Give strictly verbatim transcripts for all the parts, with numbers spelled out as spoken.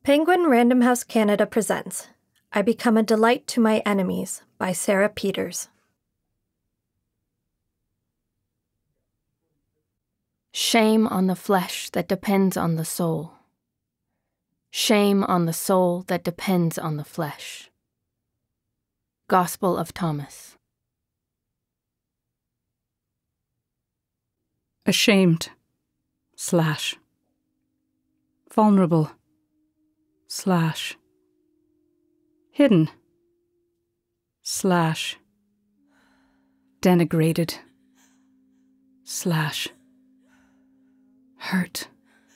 Penguin Random House Canada presents I Become a Delight to My Enemies by Sarah Peters. Shame on the flesh that depends on the soul. Shame on the soul that depends on the flesh. Gospel of Thomas. Ashamed, slash. Vulnerable, slash. Hidden, slash. Denigrated, slash. Hurt.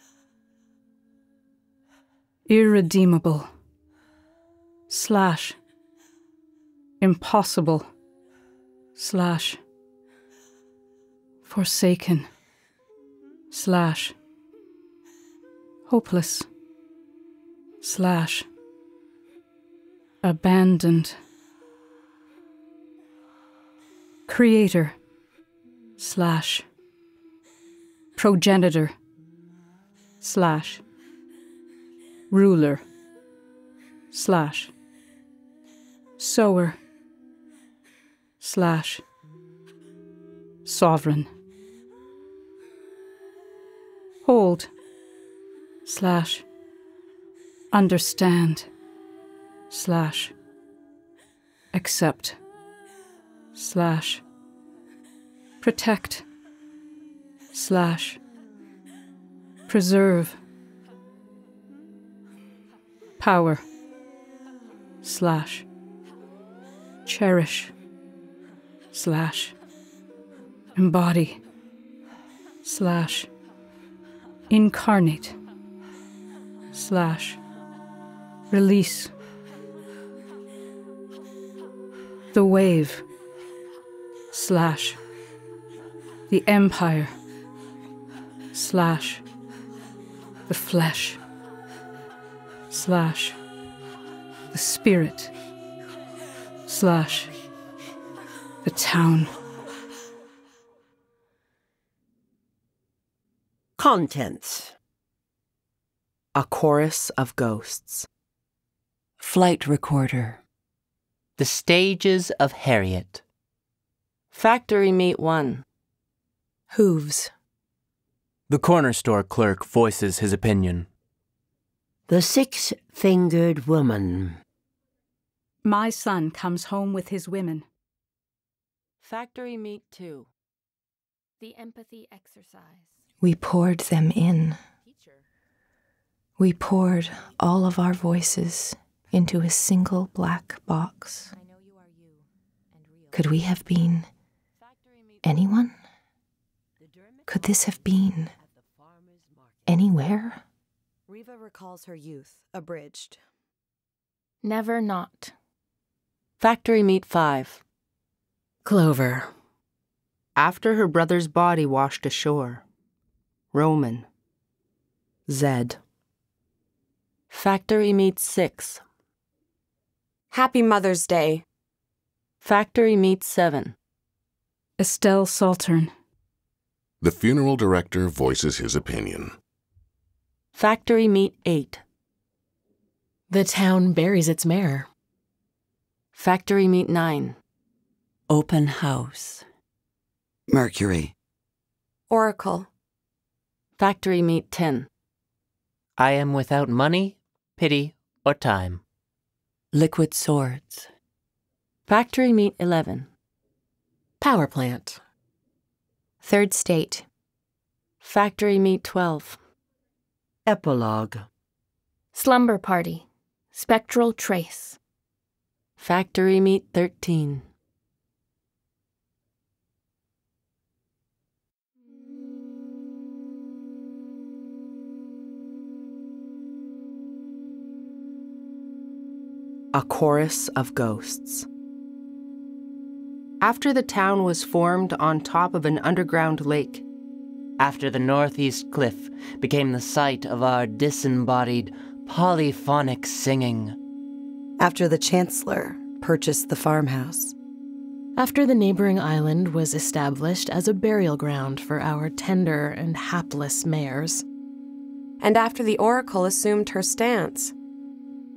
Irredeemable, slash. Impossible, slash. Forsaken, slash. Hopeless, slash. Abandoned. Creator, slash. Progenitor, slash. Ruler, slash. Sower, slash. Sovereign. Hold, slash. Understand, slash. Accept, slash. Protect, slash. Preserve. Power, slash. Cherish, slash. Embody, slash. Incarnate, slash. Release. The wave, slash. The empire, slash. The flesh, slash. The spirit, slash. The town. Contents: A Chorus of Ghosts, Flight Recorder, The Stages of Harriet, Factory Meat one, Hooves, The corner store clerk voices his opinion. The Six-Fingered Woman. My son comes home with his women. Factory Meat two, The empathy exercise. We poured them in. We poured all of our voices into a single black box. Could we have been anyone? Could this have been anywhere? Riva recalls her youth, abridged. Never not. Factory Meat five, Clover. After her brother's body washed ashore. Roman. Zed. Factory Meat six, Happy Mother's Day. Factory Meat seven, Estelle Saltern. The funeral director voices his opinion. Factory Meat eight, The town buries its mayor. Factory Meat nine, Open House. Mercury. Oracle. Factory Meat ten, I am without money, pity, or time. Liquid Swords. Factory Meat eleven, Power plant. Third State. Factory Meat twelve, Epilogue. Slumber party. Spectral trace. Factory Meat thirteen. A Chorus of Ghosts. After the town was formed on top of an underground lake, After the northeast cliff became the site of our disembodied, polyphonic singing. After the Chancellor purchased the farmhouse. After the neighboring island was established as a burial ground for our tender and hapless mayors. And after the Oracle assumed her stance,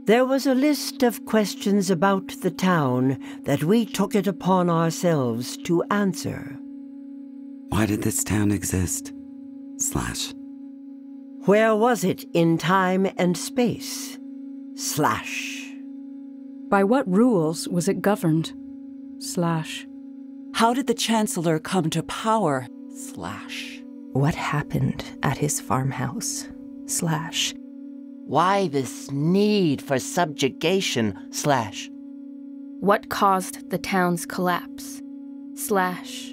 There was a list of questions about the town that we took it upon ourselves to answer. Why did this town exist? Slash. Where was it in time and space? Slash. By what rules was it governed? Slash. How did the Chancellor come to power? Slash. What happened at his farmhouse? Slash. Why this need for subjugation? Slash. What caused the town's collapse? Slash.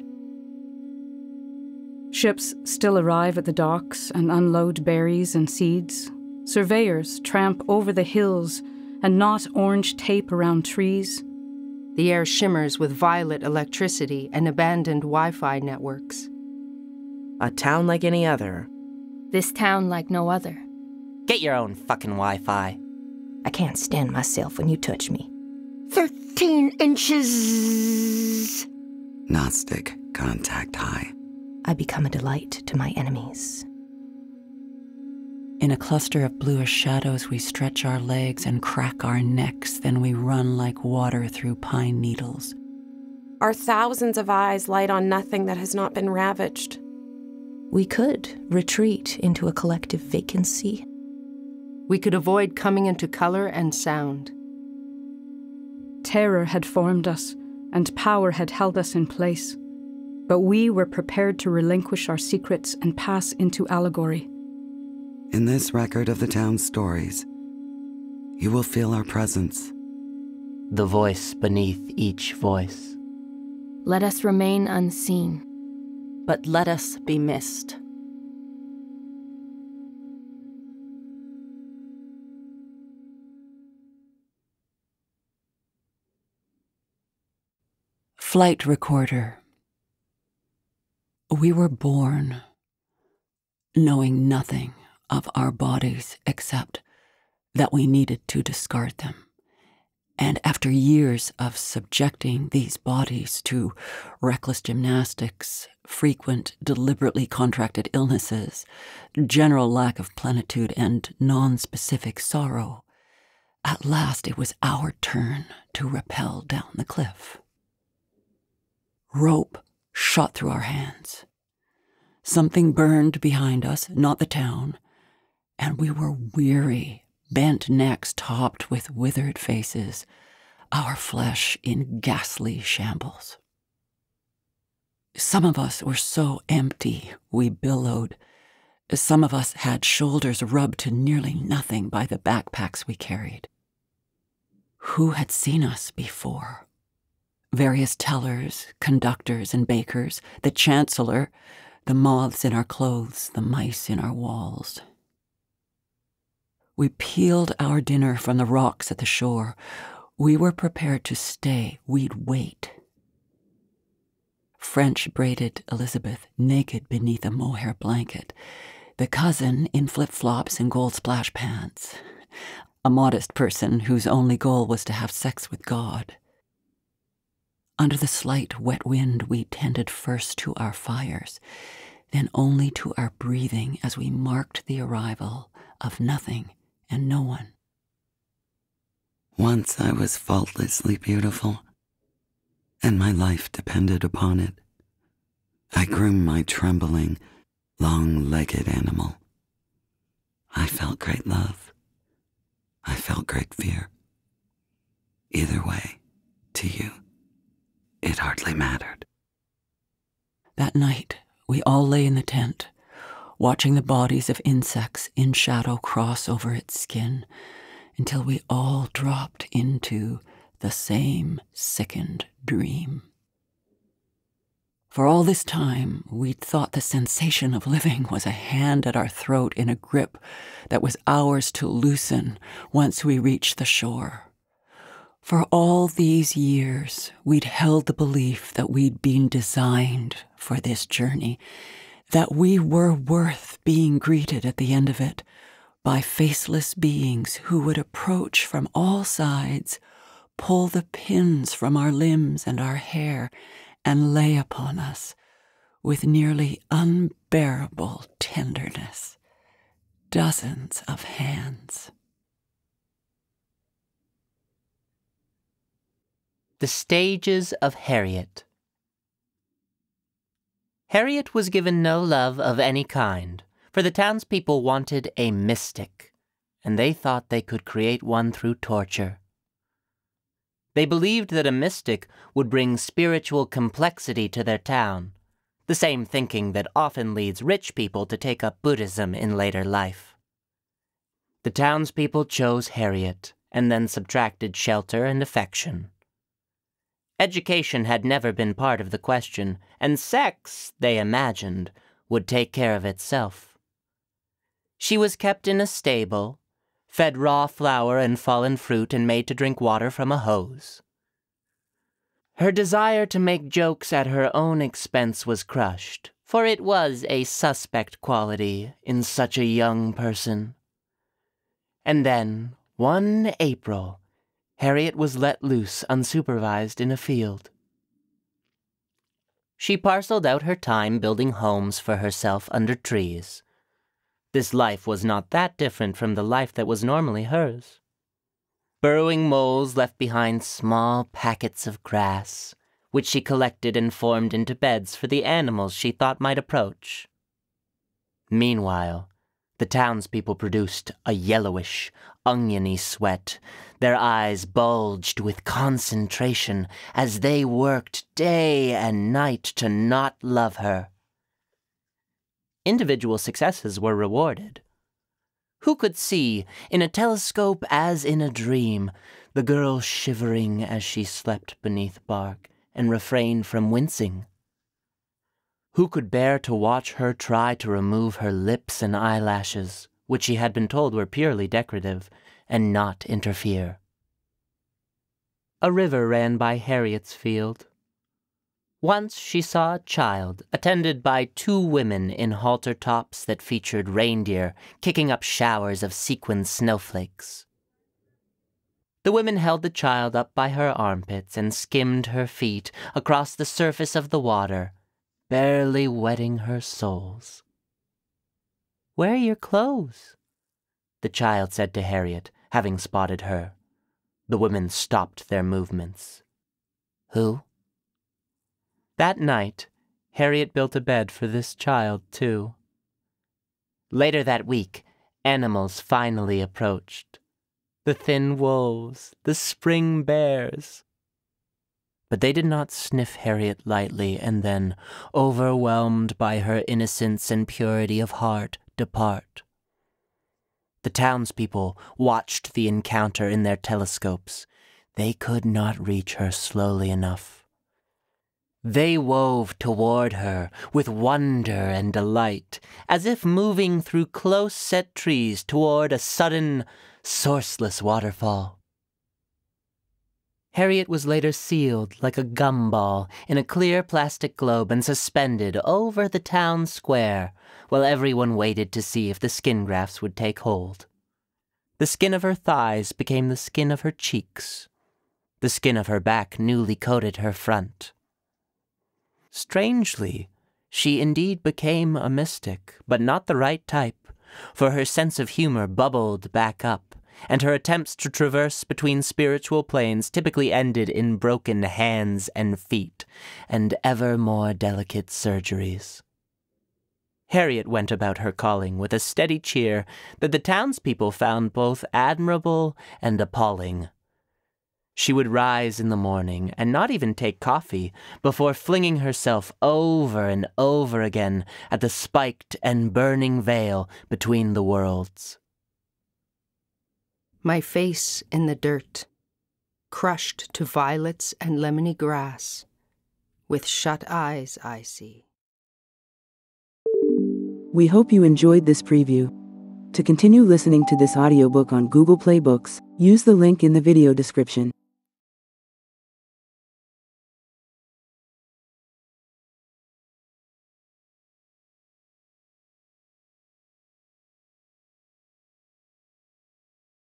Ships still arrive at the docks and unload berries and seeds. Surveyors tramp over the hills and knot orange tape around trees. The air shimmers with violet electricity and abandoned Wi-Fi networks. A town like any other. This town like no other. Get your own fucking Wi-Fi. I can't stand myself when you touch me. Thirteen inches. Gnostic contact high. I become a delight to my enemies. In a cluster of bluish shadows, we stretch our legs and crack our necks, then we run like water through pine needles. Our thousands of eyes light on nothing that has not been ravaged. We could retreat into a collective vacancy. We could avoid coming into color and sound. Terror had formed us, and power had held us in place. But we were prepared to relinquish our secrets and pass into allegory. In this record of the town's stories, you will feel our presence. The voice beneath each voice. Let us remain unseen. But let us be missed. Flight recorder. We were born knowing nothing of our bodies except that we needed to discard them. And after years of subjecting these bodies to reckless gymnastics, frequent, deliberately contracted illnesses, general lack of plenitude, and non-specific sorrow, at last it was our turn to rappel down the cliff. Rope shot through our hands. Something burned behind us, not the town, and we were weary, bent necks topped with withered faces, our flesh in ghastly shambles. Some of us were so empty we billowed. Some of us had shoulders rubbed to nearly nothing by the backpacks we carried. Who had seen us before? Various tellers, conductors, and bakers, the Chancellor, the moths in our clothes, the mice in our walls. We peeled our dinner from the rocks at the shore. We were prepared to stay. We'd wait. French-braided Elizabeth, naked beneath a mohair blanket. The cousin in flip-flops and gold splash pants. A modest person whose only goal was to have sex with God. Under the slight wet wind, we tended first to our fires, then only to our breathing as we marked the arrival of nothing and no one. Once I was faultlessly beautiful, and my life depended upon it. I groomed my trembling, long-legged animal. I felt great love. I felt great fear. Either way, to you, it hardly mattered. That night, we all lay in the tent, watching the bodies of insects in shadow cross over its skin, until we all dropped into the same sickened dream. For all this time, we'd thought the sensation of living was a hand at our throat in a grip that was ours to loosen once we reached the shore. For all these years, we'd held the belief that we'd been designed for this journey, that we were worth being greeted at the end of it by faceless beings who would approach from all sides, pull the pins from our limbs and our hair, and lay upon us with nearly unbearable tenderness dozens of hands. The Stages of Harriet. Harriet was given no love of any kind, for the townspeople wanted a mystic, and they thought they could create one through torture. They believed that a mystic would bring spiritual complexity to their town, the same thinking that often leads rich people to take up Buddhism in later life. The townspeople chose Harriet, and then subtracted shelter and affection. Education had never been part of the question, and sex, they imagined, would take care of itself. She was kept in a stable, fed raw flour and fallen fruit, and made to drink water from a hose. Her desire to make jokes at her own expense was crushed, for it was a suspect quality in such a young person. And then, one April, Harriet was let loose unsupervised in a field. She parceled out her time building homes for herself under trees. This life was not that different from the life that was normally hers. Burrowing moles left behind small packets of grass, which she collected and formed into beds for the animals she thought might approach. Meanwhile, the townspeople produced a yellowish, oniony sweat. Their eyes bulged with concentration as they worked day and night to not love her. Individual successes were rewarded. Who could see, in a telescope as in a dream, the girl shivering as she slept beneath bark and refrained from wincing? Who could bear to watch her try to remove her lips and eyelashes, which she had been told were purely decorative, and not interfere? A river ran by Harriet's field. Once she saw a child, attended by two women in halter tops that featured reindeer kicking up showers of sequined snowflakes. The women held the child up by her armpits and skimmed her feet across the surface of the water, barely wetting her soles. "Where are your clothes?" the child said to Harriet, having spotted her. The women stopped their movements. "Who?" That night, Harriet built a bed for this child, too. Later that week, animals finally approached. The thin wolves, the spring bears. But they did not sniff Harriet lightly and then, overwhelmed by her innocence and purity of heart, depart. The townspeople watched the encounter in their telescopes. They could not reach her slowly enough. They wove toward her with wonder and delight, as if moving through close-set trees toward a sudden, sourceless waterfall. Harriet was later sealed like a gumball in a clear plastic globe and suspended over the town square, while everyone waited to see if the skin grafts would take hold. The skin of her thighs became the skin of her cheeks. The skin of her back newly coated her front. Strangely, she indeed became a mystic, but not the right type, for her sense of humor bubbled back up, and her attempts to traverse between spiritual planes typically ended in broken hands and feet, and ever more delicate surgeries. Harriet went about her calling with a steady cheer that the townspeople found both admirable and appalling. She would rise in the morning and not even take coffee before flinging herself over and over again at the spiked and burning veil between the worlds. My face in the dirt, crushed to violets and lemony grass, with shut eyes I see. We hope you enjoyed this preview. To continue listening to this audiobook on Google Play Books, use the link in the video description.